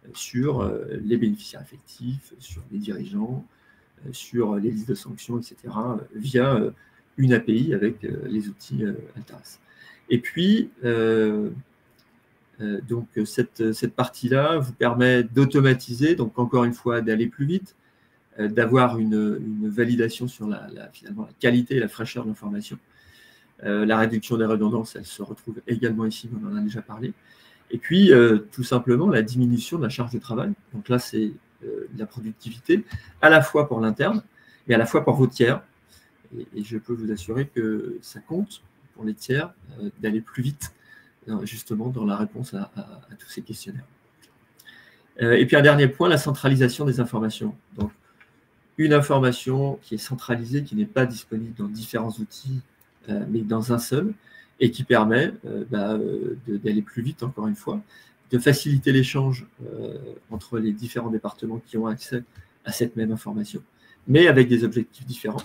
sur euh, les bénéficiaires effectifs, sur les dirigeants, euh, sur les listes de sanctions, et cetera, euh, via euh, une A P I avec euh, les outils euh, Altares. Et puis, euh, euh, donc cette, cette partie-là vous permet d'automatiser, donc encore une fois d'aller plus vite, euh, d'avoir une, une validation sur la, la, finalement, la qualité et la fraîcheur de l'information. Euh, la réduction des redondances, elle se retrouve également ici, on en a déjà parlé. Et puis, euh, tout simplement, la diminution de la charge de travail. Donc là, c'est euh, la productivité, à la fois pour l'interne, et à la fois pour vos tiers. Et, et je peux vous assurer que ça compte pour les tiers euh, d'aller plus vite, euh, justement, dans la réponse à, à, à tous ces questionnaires. Euh, et puis, un dernier point, la centralisation des informations. Donc, une information qui est centralisée, qui n'est pas disponible dans différents outils, euh, mais dans un seul, et qui permet euh, bah, euh, d'aller plus vite, encore une fois, de faciliter l'échange euh, entre les différents départements qui ont accès à cette même information, mais avec des objectifs différents,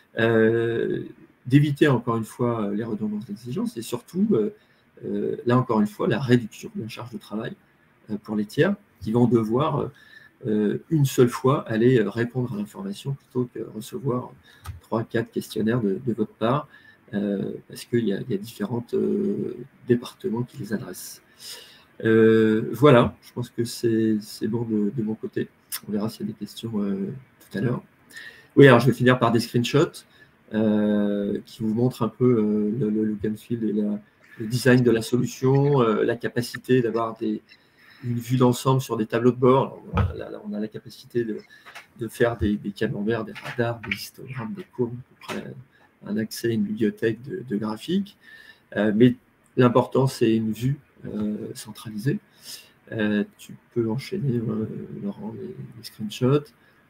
euh, d'éviter, encore une fois, les redondances d'exigence, et surtout, euh, euh, là, encore une fois, la réduction de la charge de travail euh, pour les tiers, qui vont devoir, euh, une seule fois, aller répondre à l'information, plutôt que recevoir trois, quatre questionnaires de, de votre part, Euh, parce qu'il y, y a différents euh, départements qui les adressent. Euh, voilà, je pense que c'est bon de, de mon côté. On verra s'il y a des questions euh, tout à l'heure. Oui, alors je vais finir par des screenshots euh, qui vous montrent un peu euh, le, le look and feel et la, le design de la solution, euh, la capacité d'avoir une vue d'ensemble sur des tableaux de bord. Alors, là, là, on a la capacité de, de faire des, des camemberts, des radars, des histogrammes, des courbes, à peu près un accès à une bibliothèque de, de graphiques, euh, mais l'important, c'est une vue euh, centralisée. Euh, tu peux enchaîner, euh, Laurent, les, les screenshots.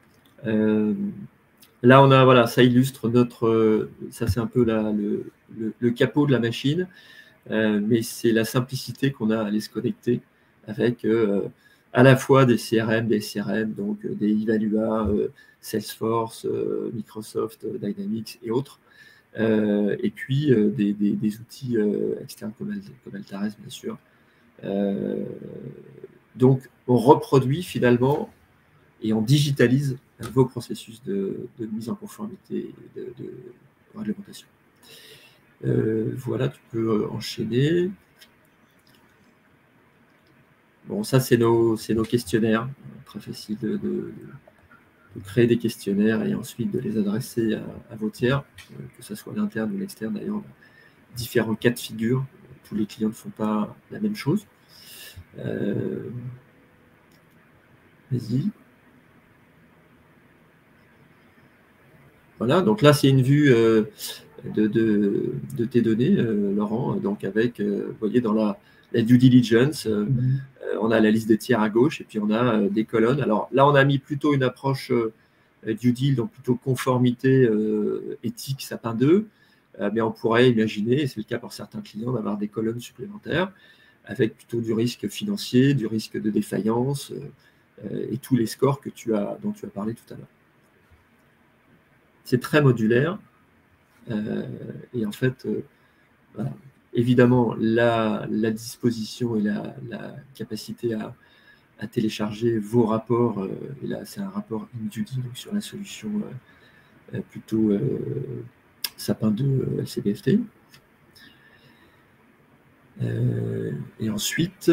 Euh, là, on a, voilà, ça illustre notre, euh, ça c'est un peu la, le, le, le capot de la machine, euh, mais c'est la simplicité qu'on a à aller se connecter avec euh, à la fois des C R M, des S R M, donc euh, des Evalua, euh, Salesforce, euh, Microsoft, euh, Dynamics et autres. Euh, et puis euh, des, des, des outils euh, externes comme, comme Altares, bien sûr. Euh, donc, on reproduit finalement et on digitalise vos processus de, de mise en conformité et de, de réglementation. Euh, voilà, tu peux enchaîner. Bon, ça, c'est nos, c'est nos questionnaires. Très facile de, de, de créer des questionnaires et ensuite de les adresser à, à vos tiers, que ce soit l'interne ou l'externe. D'ailleurs, différents cas de figure. Tous les clients ne font pas la même chose. Euh, Vas-y. Voilà, donc là, c'est une vue euh, de, de, de tes données, euh, Laurent. Donc, avec, euh, vous voyez, dans la, la due diligence, euh, mm-hmm. euh, on a la liste des tiers à gauche et puis on a euh, des colonnes. Alors là, on a mis plutôt une approche euh, due deal, donc plutôt conformité euh, éthique sapin deux. Euh, mais on pourrait imaginer, et c'est le cas pour certains clients, d'avoir des colonnes supplémentaires avec plutôt du risque financier, du risque de défaillance euh, et tous les scores que tu as, dont tu as parlé tout à l'heure. C'est très modulaire. Euh, et en fait, euh, voilà. Évidemment, la, la disposition et la, la capacité à, à télécharger vos rapports, euh, et là, c'est un rapport in-duty donc sur la solution euh, plutôt euh, sapin deux L C B F T. Euh, et ensuite,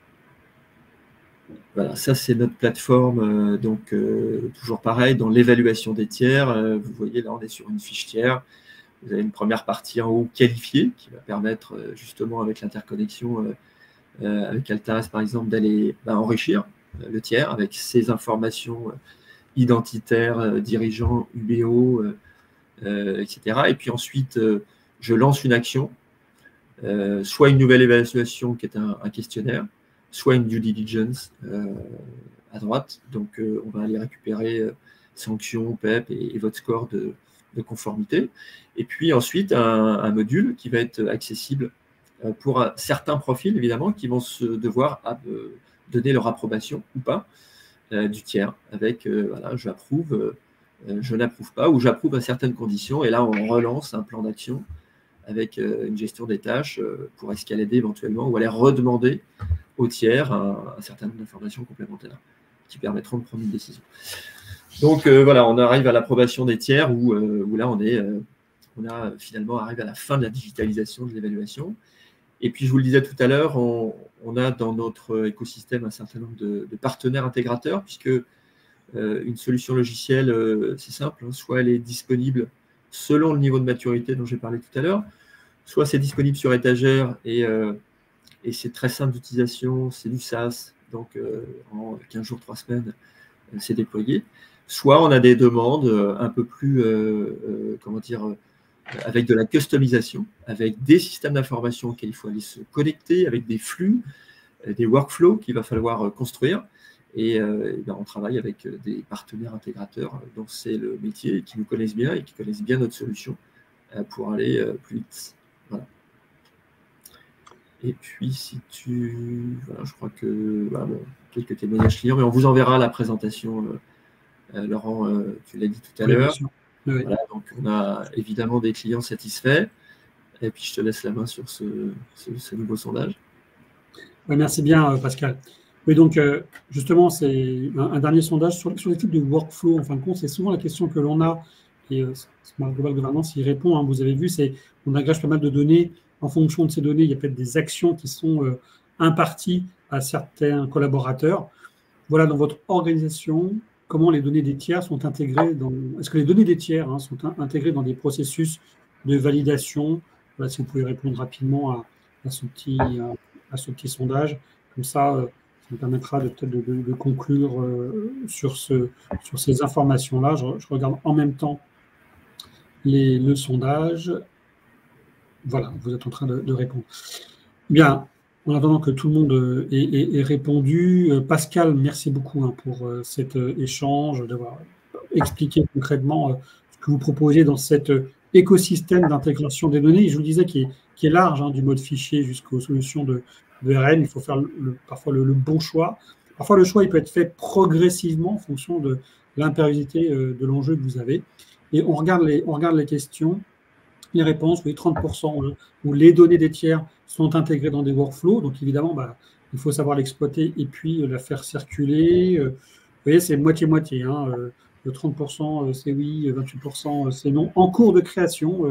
voilà, ça c'est notre plateforme, euh, donc euh, toujours pareil, dans l'évaluation des tiers, euh, vous voyez là on est sur une fiche tiers, vous avez une première partie en haut qualifiée qui va permettre euh, justement avec l'interconnexion euh, euh, avec Altaris par exemple d'aller bah, enrichir euh, le tiers avec ses informations euh, identitaires, euh, dirigeants, U B O, euh, euh, et cetera. Et puis ensuite, euh, je lance une action, euh, soit une nouvelle évaluation qui est un, un questionnaire, soit une due diligence euh, à droite. Donc, euh, on va aller récupérer euh, sanctions, P E P et, et votre score de, de conformité. Et puis ensuite, un, un module qui va être accessible euh, pour un, certains profils, évidemment, qui vont se devoir à, euh, donner leur approbation ou pas euh, du tiers, avec, euh, voilà, je approuve, euh, je n'approuve pas, ou j'approuve à certaines conditions. Et là, on relance un plan d'action avec euh, une gestion des tâches euh, pour escalader éventuellement ou aller redemander au tiers un, un certain nombre d'informations complémentaires qui permettront de prendre une décision. Donc euh, voilà, on arrive à l'approbation des tiers où, euh, où là on est, euh, on a finalement arrivé à la fin de la digitalisation de l'évaluation. Et puis je vous le disais tout à l'heure, on, on a dans notre écosystème un certain nombre de, de partenaires intégrateurs puisque euh, une solution logicielle, euh, c'est simple, hein, soit elle est disponible selon le niveau de maturité dont j'ai parlé tout à l'heure, soit c'est disponible sur étagère et euh, Et c'est très simple d'utilisation, c'est du SaaS, donc euh, en quinze jours, trois semaines, euh, c'est déployé. Soit on a des demandes euh, un peu plus, euh, euh, comment dire, euh, avec de la customisation, avec des systèmes d'information auxquels il faut aller se connecter, avec des flux, euh, des workflows qu'il va falloir euh, construire. Et, euh, et ben, on travaille avec euh, des partenaires intégrateurs euh, dont c'est le métier, qui nous connaissent bien et qui connaissent bien notre solution euh, pour aller euh, plus vite. Voilà. Et puis, si tu... Voilà, je crois que... Voilà, bon, quelques témoignages clients, mais on vous enverra la présentation. Euh, euh, Laurent, euh, tu l'as dit tout à oui, l'heure. Oui. Voilà, donc, on a évidemment des clients satisfaits. Et puis, je te laisse la main sur ce, ce, ce nouveau sondage. Oui, merci bien, Pascal. Oui, donc, euh, justement, c'est un, un dernier sondage sur, sur les types de workflow. En fin de compte, c'est souvent la question que l'on a. Et euh, Smart Global Governance y répond. Hein, vous avez vu, c'est on agrège pas mal de données. En fonction de ces données, il y a peut-être des actions qui sont euh, imparties à certains collaborateurs. Voilà, dans votre organisation, comment les données des tiers sont intégrées dans... Est-ce que les données des tiers hein, sont in intégrées dans des processus de validation? Voilà, si vous pouvez répondre rapidement à, à, ce, petit, à, à ce petit sondage. Comme ça, euh, ça me permettra peut-être de, de, de conclure euh, sur, ce, sur ces informations-là. Je, je regarde en même temps les, le sondage. Voilà, vous êtes en train de, de répondre. Bien, en attendant que tout le monde ait, ait, ait répondu, Pascal, merci beaucoup hein, pour euh, cet euh, échange, d'avoir expliqué concrètement euh, ce que vous proposez dans cet euh, écosystème d'intégration des données. Je vous disais qui est, qui est large, hein, du mode fichier jusqu'aux solutions de, de R M. Il faut faire le, parfois le, le bon choix. Parfois, le choix il peut être fait progressivement en fonction de l'impériosité euh, de l'enjeu que vous avez. Et on regarde les, on regarde les questions. Les réponses, oui, trente pour cent hein, où les données des tiers sont intégrées dans des workflows. Donc, évidemment, bah, il faut savoir l'exploiter et puis euh, la faire circuler. Euh, vous voyez, c'est moitié-moitié. Hein, euh, trente pour cent c'est oui, vingt-huit pour cent c'est non. En cours de création, euh,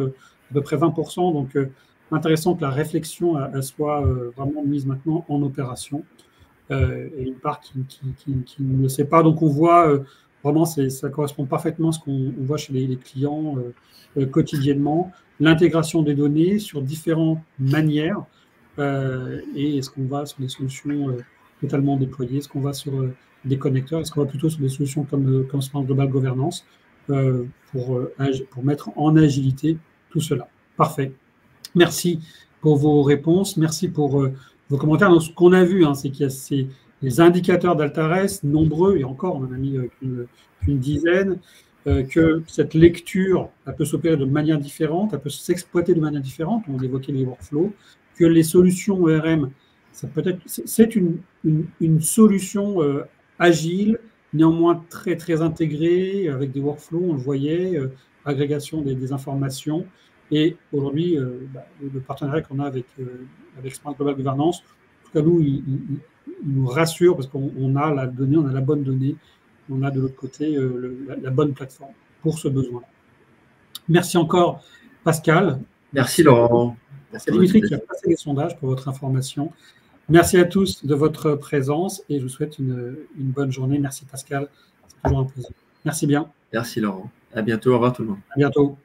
à peu près vingt pour cent. Donc, euh, intéressant que la réflexion elle, elle soit euh, vraiment mise maintenant en opération. Euh, et une part qui, qui, qui, qui ne le sait pas. Donc, on voit euh, vraiment, ça correspond parfaitement à ce qu'on voit chez les, les clients euh, euh, quotidiennement. L'intégration des données sur différentes manières. Euh, et est-ce qu'on va sur des solutions euh, totalement déployées? Est-ce qu'on va sur euh, des connecteurs? Est-ce qu'on va plutôt sur des solutions comme, euh, comme Smart Global Governance euh, pour, euh, pour mettre en agilité tout cela? Parfait. Merci pour vos réponses. Merci pour euh, vos commentaires. Donc, ce qu'on a vu, hein, c'est qu'il y a ces, les indicateurs d'Altares, nombreux, et encore, on en a mis euh, qu'une qu'une dizaine, euh, que cette lecture, elle peut s'opérer de manière différente, elle peut s'exploiter de manière différente. On évoquait les workflows, que les solutions O R M, c'est une, une, une solution euh, agile, néanmoins très, très intégrée, avec des workflows, on le voyait, euh, agrégation des, des informations. Et aujourd'hui, euh, bah, le partenariat qu'on a avec, euh, avec Smart Global Governance, en tout cas, nous, il, il, il nous rassure parce qu'on a la donnée, on a la bonne donnée, on a de l'autre côté euh, le, la, la bonne plateforme pour ce besoin. Merci encore, Pascal. Merci, Merci Laurent. C'est Dimitri qui a passé les sondages pour votre information. Merci à tous de votre présence et je vous souhaite une, une bonne journée. Merci Pascal, c'est toujours un plaisir. Merci bien. Merci Laurent. À bientôt. Au revoir tout le monde. À bientôt.